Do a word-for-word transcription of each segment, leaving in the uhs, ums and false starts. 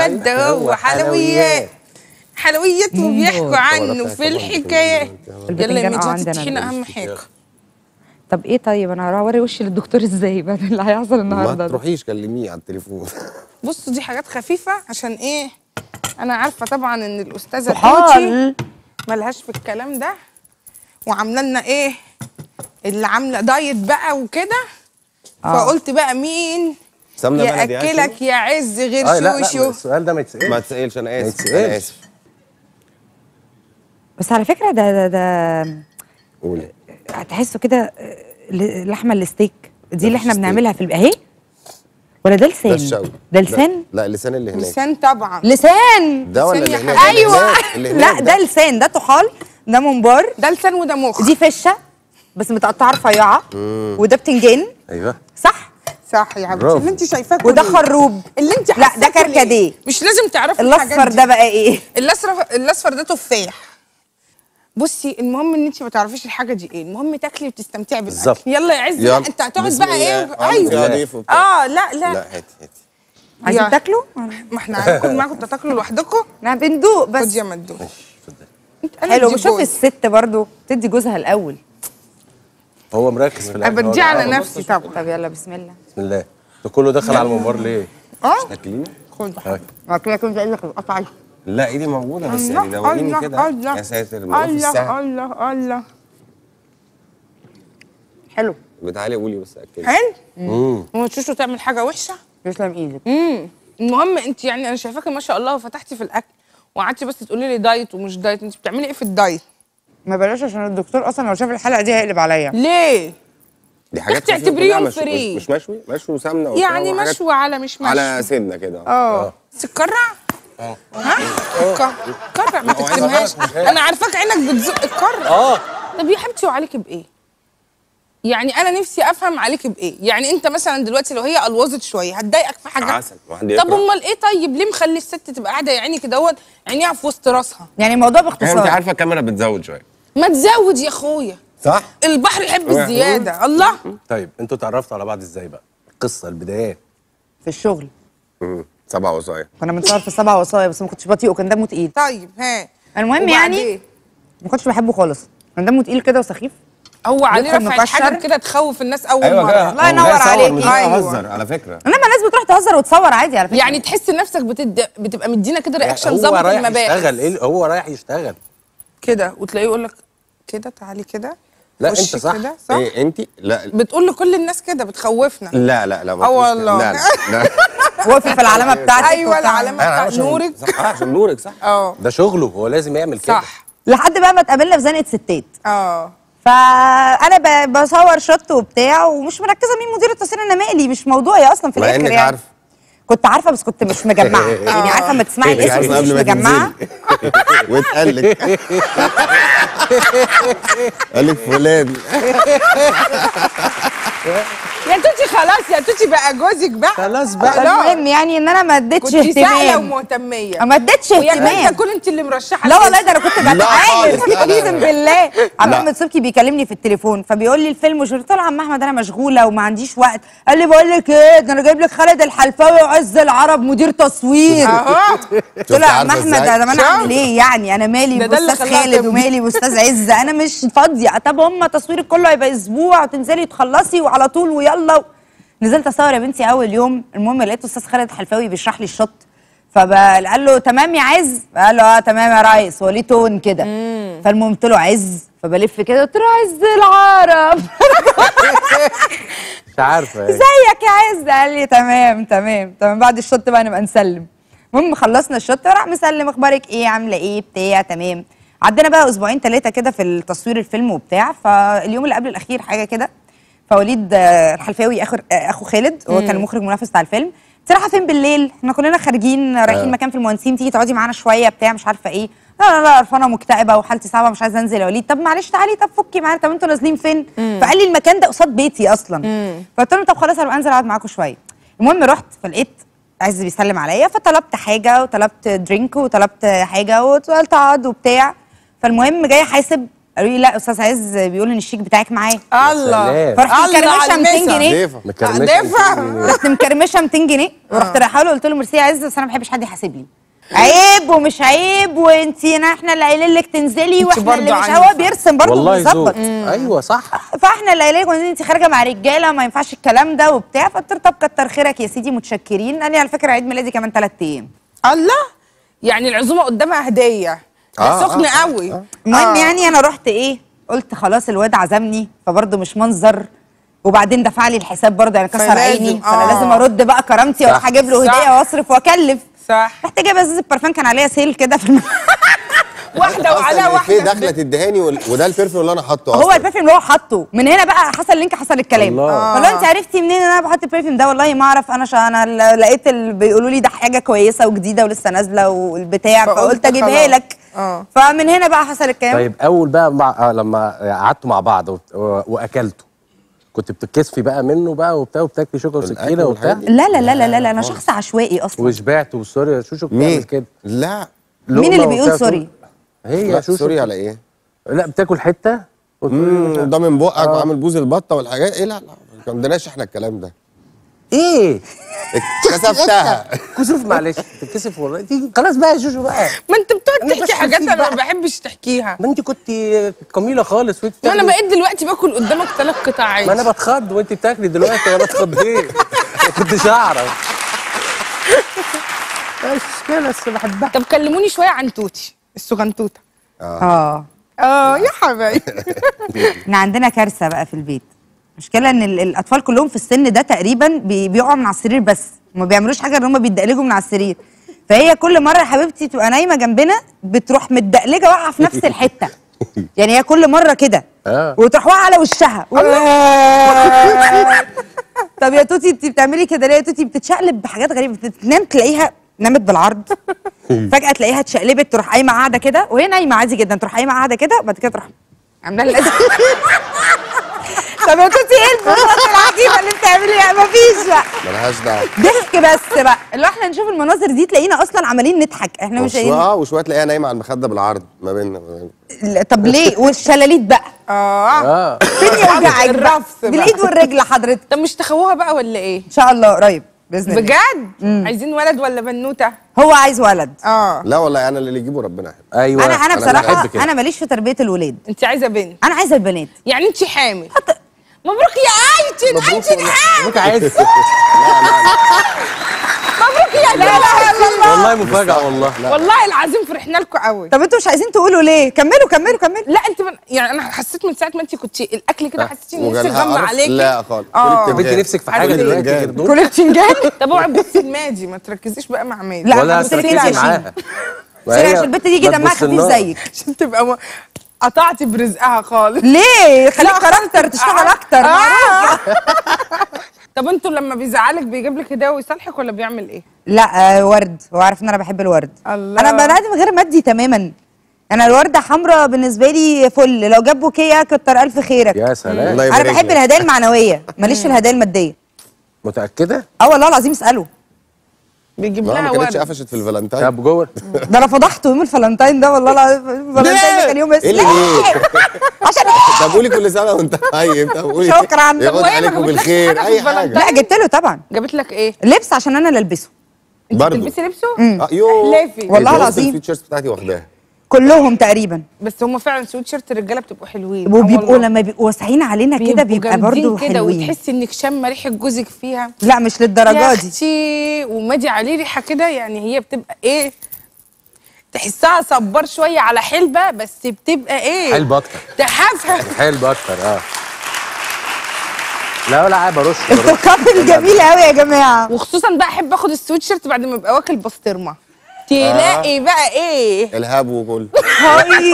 حد هو حلويات حلويات وبيحكوا عنه في الحكايات. يلا يا ميدي هاتي الطحينه اهم حاجه. طب ايه طيب انا هروح اوري وشي للدكتور ازاي بقى اللي هيحصل النهارده؟ ما تروحيش كلميه على التليفون. بصوا دي حاجات خفيفه عشان ايه؟ انا عارفه طبعا ان الاستاذه توتي ملهاش في الكلام ده وعامله لنا ايه؟ اللي عامله دايت بقى وكده. آه. فقلت بقى مين ياكلك يا عز غير آه لا شوشو؟ لا السؤال ده ما يتسالش. ما تسالش. انا اسف. انا اسف. بس على فكره ده ده ده قولي. هتحسوا كده لحمه الستيك دي اللي احنا بنعملها في اهي، ولا ده لسان؟ ده الشوي. ده لسان؟ لا اللسان اللي هناك. لسان طبعا. لسان ده ولا اللي هناك؟ ايوه لا ده لسان، ده طحال، ده ممبار، ده لسان وده مخ. دي فشه بس متقطعه رفيعه، وده بتنجان. ايوه صح؟ صح يا حبيبتي اللي انت شايفاه وده خروب اللي انت لا ده كركديه. مش لازم تعرفي الاصفر ده بقى ايه؟ الاصفر الاصفر ده تفاح. بصي المهم ان انت ما تعرفيش الحاجه دي ايه، المهم تاكلي وتستمتعي بالاكل. يلا يا عز لا انت هتقعد بقى ايه؟ ايوه اه لا لا لا هاتي هاتي. عايزين تاكلوا؟ ما احنا هناكل معاكم، انتوا تاكلوا لوحدكم؟ احنا بندوق بس. خدي يا ما تدوقي. حلو. بشوف الست برضو تدي جوزها الاول. هو مركز في الاكل. بدي على نفسي طبعا. طب يلا بسم الله. بسم الله. ده كله دخل على الممبار ليه؟ اه تاكليني؟ خد. ما كده كنت قايل لك القطعه. لا ايدي موجوده بس يعني دوقيني كده. يا ساتر الله الله الله. حلو. بتعالي قولي بس اكلي. حلو؟ امم وما تشوشوا تعمل حاجه وحشه؟ تسلم ايدك. امم المهم انت يعني انا شايفاكي ما شاء الله وفتحتي في الاكل وقعدتي بس تقولي لي دايت ومش دايت، انت بتعملي ايه في الدايت؟ ما بلاش عشان الدكتور اصلا لو شاف الحلقه دي هيقلب عليا. ليه؟ دي حاجات تعتبريه يوم مش فري. مش مشوي مشوي وسمنه يعني مشوي على مش مشوي على سنه كده. اه تتكرع؟ اه ها؟ كرع ما تكتمهاش. انا عارفاك عينك بتزق الكرع. اه طب يا حبيبتي وعليكي بايه؟ يعني انا نفسي افهم عليكي بايه؟ يعني انت مثلا دلوقتي لو هي الوظت شويه هتضايقك في حاجه؟ عسل. طب امال ايه طيب ليه مخلي الست تبقى قاعده يا عيني كده عينيها في وسط راسها؟ يعني الموضوع باختصار انت عارفه الكاميرا بتزود شويه. ما تزود يا اخويا. صح؟ البحر يحب الزياده. الله. طيب انتوا اتعرفتوا على بعض ازاي بقى؟ القصه البدايات. في الشغل. امم سبع وصايا. كنا بنصور في سبع وصايا بس ما كنتش بطيء وكان دمه تقيل. طيب ها المهم يعني ما كنتش بحبه خالص، كان دمه تقيل كده وسخيف. هو عليه رفعت حاجه كده تخوف الناس اول أيوة مره. الله ينور عليك. مش بهزر على فكره. انما الناس بتروح تهزر وتصور عادي على فكره. يعني تحس نفسك بتد... بتبقى مدينا كده رياكشن ظابط المباحث. هو رايح يشتغل. ايه هو رايح يشتغل كده وتلاقيه يقول لك كده تعالي كده. لا انت صح. صح؟ ايه انت؟ لا بتقول لكل الناس كده بتخوفنا. لا لا لا اه والله. لا لا, لا. وقفي في العلامه بتاعتك. ايوه العلامه بتاعت نورك. صح عشان نورك. صح اه ده شغله هو لازم يعمل كده. صح. لحد بقى ما اتقابلنا في زنقه ستات. اه فانا بصور شوت وبتاع ومش مركزه مين مدير التصوير، انا مالي مش موضوعي اصلا في الاخر. يعني عارف. كنت عارفه بس كنت مش مجمعه. يعني عارفه لما تسمعي الاسم مش مجمعه. واتقال لك قال لك فلان. يا توتي خلاص يا توتي بقى جوزك بقى خلاص بقى. المهم يعني ان انا ما اديتش اهتمام. كنت سهله ومهتميه. ما اديتش اهتمام. ويا كنت انت اللي مرشحه. لا والله ده انا كنت بتعامل اقسم بالله. عم احمد صبحي بيكلمني في التليفون فبيقول لي الفيلم وش قلت له عم احمد انا مشغوله وما عنديش وقت. قال لي بقول لك ايه ده انا جايب لك خالد الحلفاوي وعز العرب مدير تصوير. اهو قلت له يا عم احمد انا ما انا اعمل ايه يعني انا مالي باستاذ خالد ومالي باستاذ عز انا مش فاضيه. طب هم تصويرك كله هيبقى اسبوع وتنزلي تخلصي وعلى طول ويلا. نزلت اصور يا بنتي اول يوم. المهم لقيت استاذ خالد الحلفاوي بيشرح لي الشوت فقال له تمام يا عز؟ قال له اه تمام يا ريس. هو ليه تون كده. فالمهم قلت له عز فبلف كده قلت له عز العرب. مش عارفه ازيك يا عز؟ قال لي تمام تمام تمام بعد الشوت بقى نبقى نسلم. المهم خلصنا الشوت وراح مسلم اخبارك ايه عامله ايه بتاع تمام. عدينا بقى اسبوعين ثلاثه كده في التصوير الفيلم وبتاع. فاليوم اللي قبل الاخير حاجه كده فوليد الحلفاوي اخو اخو خالد هو كان المخرج المنافس بتاع الفيلم. رايحه فين بالليل؟ احنا كلنا خارجين رايحين مكان في المهندسين تيجي تقعدي معانا شويه بتاع مش عارفه ايه. لا لا لا قرفانه مكتئبه وحالتي صعبه مش عايزه انزل يا وليد. طب معلش تعالي طب فكي معانا. طب انتوا نازلين فين؟ مم. فقال لي المكان ده قصاد بيتي اصلا. فقلت له طب خلاص هبقى انزل اقعد معاكم شويه. المهم رحت فلقيت عز بيسلم عليا فطلبت حاجه وطلبت درينك وطلبت حاجه وقلت اقعد وبتاع. فالمهم جاي حاسب قالوا لي لا استاذ عز بيقول ان الشيك بتاعك معاه. الله فرحت مكرمشه ميتين جنيه. مكرمشه رحت مكرمشه ميتين جنيه ورحت رايحه له قلت له ميرسي يا عز بس انا ما بحبش حد يحاسب لي. عيب ومش عيب وانتي احنا اللي قايلين لك تنزلي واحنا اللي مش هو بيرسم برضه بيظبط. ايوه صح. فاحنا اللي قايلين لك انت خارجه مع رجاله ما ينفعش الكلام ده وبتاع. فقلت له طب كتر خيرك يا سيدي متشكرين. قال لي على فكره عيد ميلادي كمان ثلاث ايام. الله يعني العزومه قدامها هديه. آه سخن آه قوي. آه. المهم آه. يعني انا رحت ايه قلت خلاص الواد عزمني فبرضه مش منظر وبعدين دفع لي الحساب برضه يعني كسر عيني فانا آه. لازم ارد بقى كرامتي واروح اجيب له هديه واصرف واكلف. صح. رحت جايبه ازازه برفان كان عليها سيل كده في الم... واحده وعلى واحده في داخله تدهاني وده البرفيوم اللي انا حاطه هو البرفيوم اللي هو حاطه من هنا بقى حصل لينك حصل الكلام. الله. فلو انت عرفتي منين ان انا بحط البرفيوم ده والله ما اعرف انا شا انا لقيت ال... بيقولوا لي ده حاجه كويسه وجديده ولسه نازله والبتاع فقلت اجيبها لك. اه فمن هنا بقى حصل الكلام. طيب اول بقى مع... آه لما قعدتوا مع بعض و... واكلتوا كنت بتتكسفي بقى منه بقى وبتاع وبتاكلي شوكه وسكينه وبتاع؟ لا لا لا لا لا انا شخص عشوائي اصلا. وشبعت وسوري يا شوشو بتعمل كده؟ لا مين اللي بيقول سوري؟ هي لا شوشو. سوري على ايه؟ لا بتاكل حته ده من بقك وعامل بوز البطه والحاجات ايه. لا لا ما عندناش احنا الكلام ده. ايه؟ اتكسفتها. كسوف معلش تتكسف والله. دي خلاص بقى يا شوشو بقى. ما انت بتقعد أنا تحكي بس حاجات نسيت انا ما بقى. بحبش تحكيها. ما انت كنت جميله خالص وانت ما انا بتاكلي. بقيت دلوقتي باكل قدامك ثلاث قطع عيش. ما انا بتخض وانت بتاكلي دلوقتي انا اتخضيت. ما كنتش اعرف. مش مشكله بس بحبها. طب كلموني شويه عن توتي السغنتوته. اه اه يا حبايبي. احنا عندنا كارثه بقى في البيت. المشكله ان ال- الاطفال كلهم في السن ده تقريبا بي- بيقعوا من على السرير بس ما بيعملوش حاجه ان هم بيتدقلجوا من على السرير. فهي كل مره حبيبتي تبقى نايمه جنبنا بتروح متدقلجه واقعه في نفس الحته. يعني هي كل مره كده آه. وتروح واقعه على وشها. طب يا توتي انت بتعملي كده ليه يا توتي؟ بتتشقلب بحاجات غريبه. بتنام تلاقيها نامت بالعرض فجاه تلاقيها اتشقلبت تروح قايمه قاعده كده وهي نايمه عادي جدا تروح قايمه قاعده كده وبعد كده تروح عامله لي طب يا توتي ايه البطاطا العجيبه اللي بتعمليها؟ مفيش بقى ملهاش دعوه. ضحك بس بقى اللي هو احنا نشوف المناظر دي تلاقينا اصلا عمالين نضحك احنا مش وشويه قايلين. اه وشويه تلاقيها نايمه على المخده بالعرض ما بيننا. لا، طب ليه؟ والشلاليت بقى اه اه فين يوجعك بقى؟ الرفس بقى. بالايد والرجل حضرتك. طب مش تخوها بقى ولا ايه؟ ان شاء الله قريب باذن الله. بجد؟ عايزين ولد ولا بنوته؟ هو عايز ولد. اه لا والله انا اللي يجيبه ربنا يحب. ايوه انا انا بصراحه بحب كده. انا ماليش في تربيه الولاد. انت عايزه بنت؟ انا عايزه البنات. يعني انت حامل؟ مبروك يا ايتن. ايتن حامل. مبروك عايز. مبروك يا لا لا الا الله. والله مفاجاه والله. والله العظيم فرحنا لكم قوي. طب انتوا مش عايزين تقولوا ليه؟ كملوا كملوا كملوا. لا انت من... يعني انا حسيت من ساعه ما انت كنت الاكل كده حسيتي ان نفسك غمى عليكي. لا خالص. اه. طب انت نفسك في حاجه عايزة دلوقتي إيه؟ غير دول؟ كل بتنجان. طب اوعي تبصي لماجي ما تركزيش بقى مع ماجي. لا، ولا بصي فين تركزي عشان- معاها. سوري عشان البت دي دمها خفيف زيك. عشان تبقى م... قطعتي برزقها خالص. ليه؟ خليك لا، كاركتر تشتغل اكتر. آه. طب انتوا لما بيزعلك بيجيب لك هديه ويصالحك ولا بيعمل ايه؟ لا آه ورد. هو عارف ان انا بحب الورد. الله. انا بني ادم غير مادي تماما. انا الورده حمراء بالنسبه لي فل. لو جاب بوكيه كتر الف خيرك. يا سلام. الله انا يبارك بحب لك. الهدايا المعنويه ماليش في الهدايا الماديه. متاكده؟ اه والله العظيم اساله. بيجيب لا لها ما كانتش ورد. قفشت في الفالنتين. طب جوه. ده انا فضحته يوم الفالنتين ده والله العظيم. الفالنتين ده كان يوم ايه اللي ليه؟ عشان طب قولي كل سنه وانت طيب. طب قولي شكراً. يعود وهي ما عليكم جابتلكش بالخير حاجة في اي حاجه. الفالنتين؟ لا جبت له طبعا جابت لك ايه؟ لبس عشان انا اللي البسه. برضه تلبسي لبسه؟ اه يوه احلفي. والله الجوازة العظيم. الفيتشرز بتاعتي واخداها. كلهم تقريبا. بس هم فعلا سويت شيرت الرجاله بتبقوا حلوين. وبيبقوا والله. لما بيبقوا واسعين علينا كده بيبقى برضه كده حلوين. وتحسي انك شامه ريحه جوزك فيها. لا مش يا للدرجه دي. اختي ومادي عليه ريحه كده يعني هي بتبقى ايه؟ تحسها صبار شويه على حلبه بس بتبقى ايه؟ حلبة اكتر. تحفها. حلبة اكتر اه. لا ولا عيب ارش. انتوا كابل جميل قوي يا جماعه. وخصوصا بقى احب اخد السويت شيرت بعد ما ابقى واكل بسطرمه. تلاقي بقى ايه؟ الهاب وكل. هاي.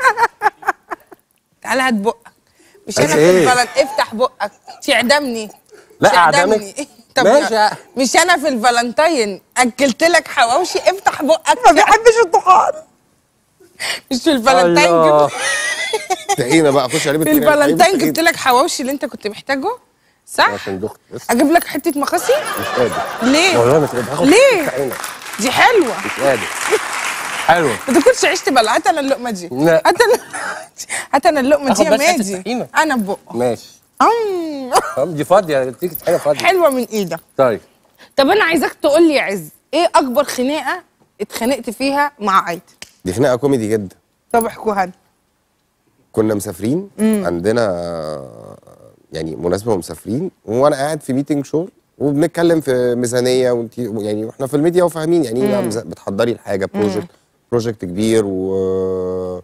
تعالى هات بقك. مش بس انا في إيه؟ الفلن افتح بقك تعدمني. لا تعدمني. اعدمك. طب ماشي. مش انا في الفالنتين اكلت لك حواوشي افتح بقك. ما بيحبش الطحال. مش في الفالنتين الله. جبت طحينه بقى خش عليه في الفالنتين جبت لك حواوشي اللي انت كنت محتاجه صح؟ عشان دخت بس اجيب لك حته مخاصي؟ مش قادر. ليه؟ والله مش قادر. هاخد ليه؟ عينك. دي حلوه. مش قادر. حلو. ما تكونش عشت بلا. هات انا اللقمه دي. لا. هات انا هات انا اللقمه دي يا آخد بس حتة مادي. طحينة. انا ببقى ماشي. أم. طب دي فاضيه، تيجي حاجه فاضيه. حلوه من ايدك. طيب طب انا عايزاك تقول لي يا عز، ايه اكبر خناقه اتخانقت فيها مع ايتن؟ دي خناقه كوميدي جدا. طب احكوها لنا. كنا مسافرين عندنا يعني مناسبه ومسافرين، وانا قاعد في ميتنج شغل وبنتكلم في ميزانيه، وانت يعني واحنا في الميديا وفاهمين يعني ايه بتحضري الحاجه، بروجكت بروجكت كبير و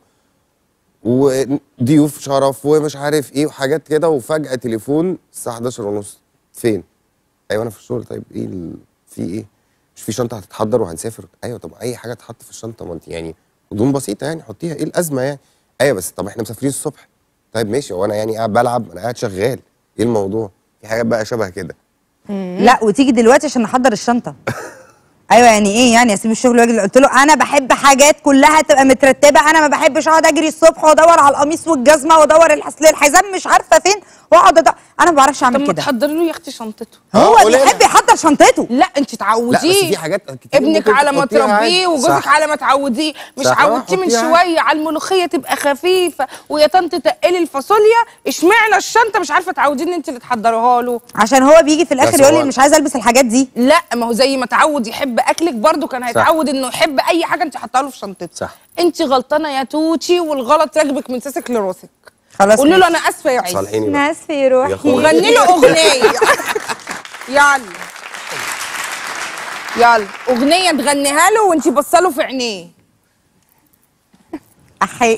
وضيوف شرف ومش عارف ايه وحاجات كده، وفجاه تليفون الساعه حداشر ونص. فين؟ ايوه انا في الشغل. طيب ايه ال... في ايه؟ مش في شنطه هتتحضر وهنسافر؟ ايوه. طب اي حاجه تتحط في الشنطه، ما انت يعني هدوم بسيطه يعني حطيها، ايه الازمه يعني؟ ايوه بس طب احنا مسافرين الصبح. طيب ماشي، هو انا يعني قاعد بلعب؟ انا قاعد شغال. ايه الموضوع؟ في حاجات بقى شبه كده. لا وتيجي دلوقتي عشان نحضر الشنطه. ايوه يعني ايه يعني اسيب الشغل واجي؟ قلت له انا بحب حاجات كلها تبقى مترتبه، انا ما بحبش اقعد اجري الصبح وادور على القميص والجزمه وادور الحصل الحزام مش عارفه فين واقعد أدور. انا ما بعرفش طب اعمل ما كده. تحضري له يا اختي شنطته. هو آه، بيحب يحضر شنطته. لا انت لا تعوديه. بس في حاجات كتير ابنك ممكن على ما تحطيها عادي. تربيه وجوزك صح. على ما تعوديه. مش صح. عودتيه من حطيها شويه على الملوخيه تبقى خفيفه ويا طنط تقلي الفاصوليا، اشمعنى الشنطه مش عارفه تعوديه ان انت اللي تحضريها له؟ عشان هو بيجي في الاخر بس يقول هو- لي مش عايزه البس الحاجات دي. لا ما هو زي ما تعود يحب اكلك برضو كان هيتعود انه يحب اي حاجه انت حاطاها له في شنطته. صح. انت غلطانه يا توتي، والغلط راكبك من ساسك لراسك. خلاص قولي له ماشي. انا اسفه يا عز صالحيني بقى. ناس في روحي. يا أخويا. وغني له اغنيه. يلا يلا اغنيه تغنيها له وانت بصله في عينيه. احي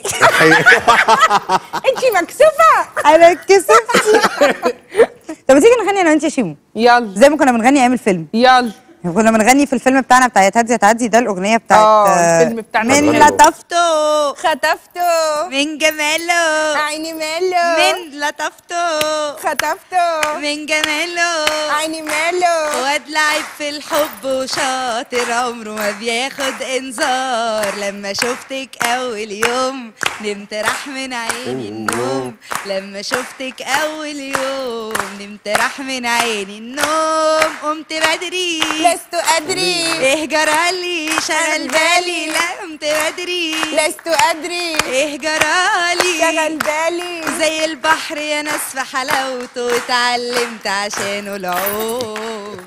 انت مكسوفه. انا اتكسفتي. طب ما تيجي نغني انا وانت يا شيمو يلا زي ما كنا بنغني ايام الفيلم. يلا كنا بنغني في الفيلم بتاعنا بتاع تعدي تعدي ده الاغنيه بتاعت اه الفيلم بتاعنا من بنغني له. لطفته خطفته من جماله عيني ماله من لطفته خطفته من جماله عيني ماله. واد لعب في الحب وشاطر عمره ما بياخد انذار. لما شفتك اول يوم نمت راح من عيني النوم. لما شفتك اول يوم نمت راح من عيني النوم. قمت بدري لست ادري ايه جرالي شغل بالي. لا قمت بدري لست ادري ايه جرالي شغل بالي. زي البحر يا ناس في حلاوته واتعلمت عشانه العوم.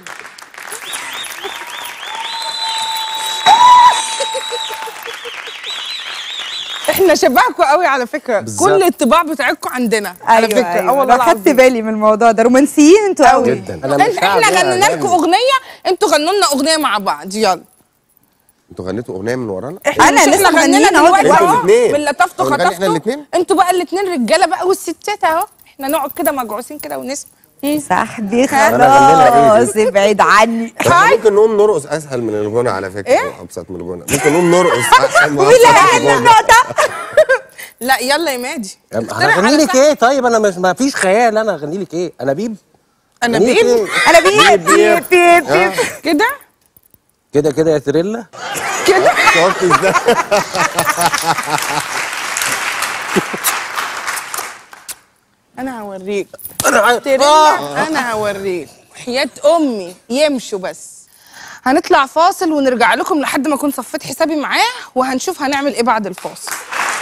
احنا شبهكم قوي على فكره. بالظبط. كل الطباع بتاعتكم عندنا على فكره. اه أيوة. والله أنا خدت العظيم. بالي من الموضوع ده. رومانسيين انتوا قوي جدا. انا مش احنا هعمل إيه غنينا لكم أغاني. اغنيه، انتوا غنوا لنا اغنيه مع بعض. يلا انتوا غنيتوا اغنيه من ورانا؟ أنا مش لسه احنا غنينا مغنيين أهو دلوقتي دلوقتي. اهو الاتنين. من لطفته هنغني احنا خطفته. الاتنين؟ انتوا بقى الاثنين رجاله بقى والستات اهو. احنا نقعد كده مجعوسين كده ونسمع. صاحبي أنا غنينا إيه خلاص ابعد عني. بس ممكن نقوم نرقص اسهل من الغنى على فكره. إيه؟ ابسط من الغنى. ممكن نقوم نرقص احسن من ولا أبسط من اقل الغنى. نقطه. لا يلا يا مادي. هغني لك ايه؟ طيب انا مش ما فيش خيال. انا هغني لك ايه؟ انابيب. انا أغني لك بيب إيه؟ انا بيب بيب بيب بيب. كده كده كده يا تريلا. كده. شفت ازاي؟ انا هوريك انا عايز- تريلا. انا هوريك حياة امي يمشوا بس. هنطلع فاصل ونرجع لكم لحد ما اكون صفيت حسابي معاه وهنشوف هنعمل ايه بعد الفاصل.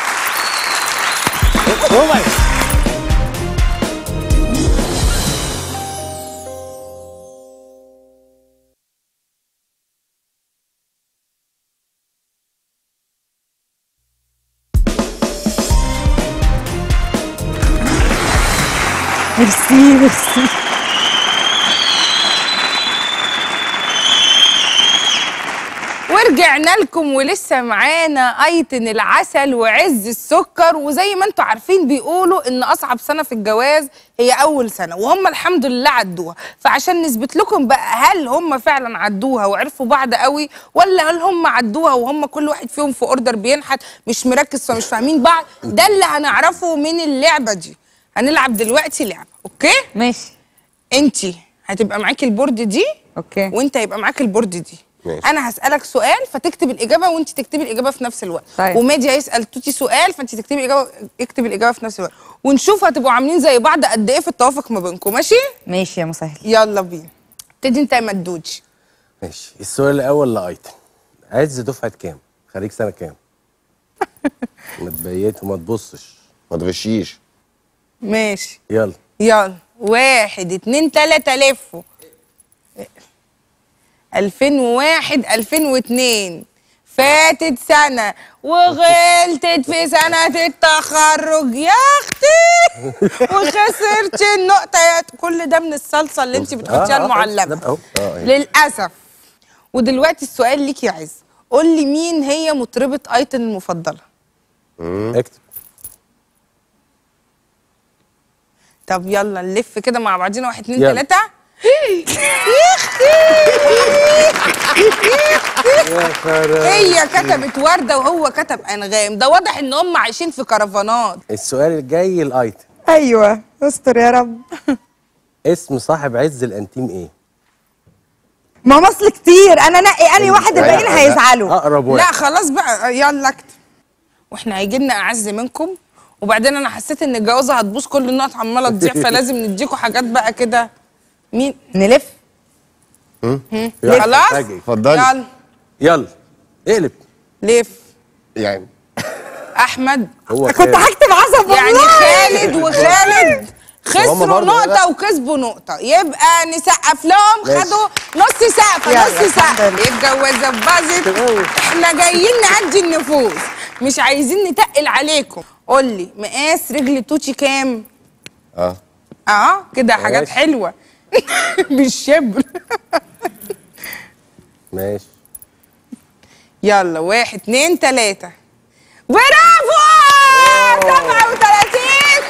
ميرسي ميرسي. ورجعنا لكم ولسه معانا ايتن العسل وعز السكر. وزي ما انتم عارفين بيقولوا ان اصعب سنه في الجواز هي اول سنه، وهم الحمد لله عدوها. فعشان نثبت لكم بقى هل هم فعلا عدوها وعرفوا بعض قوي، ولا هل هم عدوها وهم كل واحد فيهم في اوردر بينحت مش مركز فمش فاهمين بعض، ده اللي هنعرفه من اللعبه دي. هنلعب دلوقتي لعبه. اوكي ماشي انتي هتبقى معاكي البورد دي اوكي. وانت هيبقى معاك البورد دي. ماشي. انا هسالك سؤال فتكتب الاجابه وانت تكتبي الاجابه في نفس الوقت. طيب. ومادي هيسال توتي سؤال فانت تكتبي الاجابه اكتب الاجابه في نفس الوقت، ونشوف هتبقوا عاملين زي بعض قد ايه في التوافق ما بينكم. ماشي ماشي يا مسهل. يلا بينا. ابتدي انت يا مدوج. ماشي. السؤال الاول لايتن. عز دفعه كام؟ خريج سنه كام؟ ما تبيت وما تبصش. ما تغشيش. ماشي يلا يلا. واحد اتنين تلاتة لفوا. ألفين وواحد ألفين واتنين فاتت سنة وغلطت في سنة التخرج يا اختي وخسرت النقطة يا كل ده من الصلصة اللي انت بتحطيها آه، آه، المعلبة. أهو. اه للأسف. ودلوقتي السؤال ليك يا عز، قول لي مين هي مطربة ايتن المفضلة؟ اكتب. طب يلا نلف كده مع بعضينا. واحد اتنين يلا. تلاتة. يا خرا. هي كتبت وردة وهو كتب أنغام، ده واضح إن هم عايشين في كرفانات. السؤال الجاي الايتم. ايوه استر يا رب. اسم صاحب عز الانتيم ايه؟ ما مصل كتير، انا نقي انهي واحد الباقيين هيزعلوا. اقرب لا واحد. خلاص بقى يلا اكتب. واحنا هيجي لنا أعز منكم، وبعدين أنا حسيت إن الجوازة هتبوظ، كل النقط عمالة تضيع، فلازم نديكوا حاجات بقى كده. مين؟ نلف. يلا، خلاص؟ فاجئ. اتفضلي. يلا يلا اقلب. لف. يعني أحمد. هو كنت خالد. هكتب عصب يعني والله. خالد وخالد خسروا برضه نقطة لا. وكسبوا نقطة، يبقى نسقف لهم. ماشي. خدوا نص سقفة يلا، نص الحمد سقفة. لله. الجوازة باظت، احنا جايين نعدي النفوس، مش عايزين نتقل عليكم. قول لي مقاس رجل توتي كام؟ اه اه كده حاجات ماشي. حلوة. بالشبر. ماشي. يلا واحد اتنين تلاتة. برافو! سبعة وتلاتين.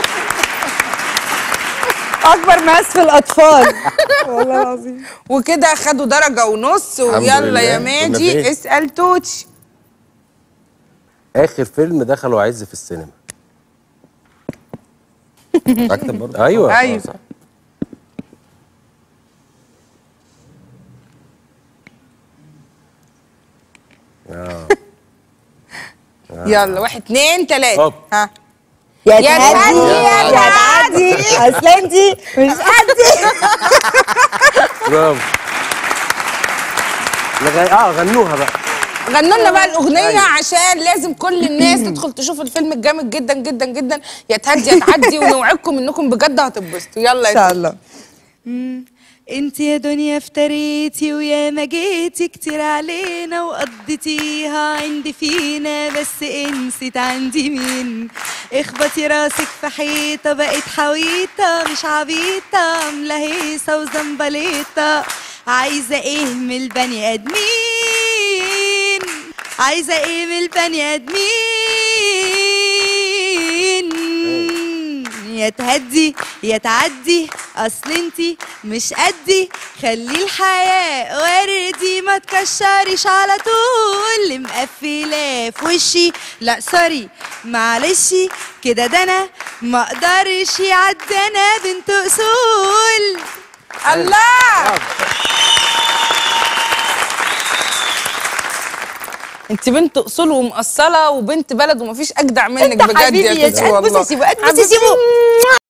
اكبر مقاس في الاطفال. والله العظيم. وكده خدوا درجة ونص. الحمد ويلا لله. يا كنا ماجي فين؟ اسأل توتي. اخر فيلم دخلوا عز في السينما. اكتب برضه. ايوه أيوة. صح. يلا واحد اتنين تلاتة. هوب. ها يا يا تهدي تهدي، يا يا تعدي، اصل انتي مش قدي. برافو. لغاية اه غنوها بقى. غنوا لنا بقى الأغنية أيوة. عشان لازم كل الناس تدخل تشوف الفيلم الجامد جدا جدا جدا. يا تهدي يا تعدي، ونوعدكم انكم بجد هتتبسطوا. يلا ان يا شاء توتي. الله. انت يا دنيا افتريتي ويا ما جيتي كتير علينا وقضيتيها عندي فينا، بس انسيت عندي مين. اخبطي راسك في حيطه بقت حويطه مش عبيطه، عامله هيصه وزنبليطه. عايزه ايه من البني ادمين؟ عايزه ايه من البني ادمين؟ يا تهدي يا تعدي، اصل انتي مش قدي. خلي الحياة وردي ما تكشريش على طول. مقفلة في وشي لا سوري معلش كده، ده انا ما اقدرش يعدي، انا بنت اصول. الله. انت بنت اصول ومقصله وبنت بلد، ومفيش اجدع منك انت بجد حبيبي يا يا توتي بصي والله. سيبوا بصي حبيبتي. سيبوا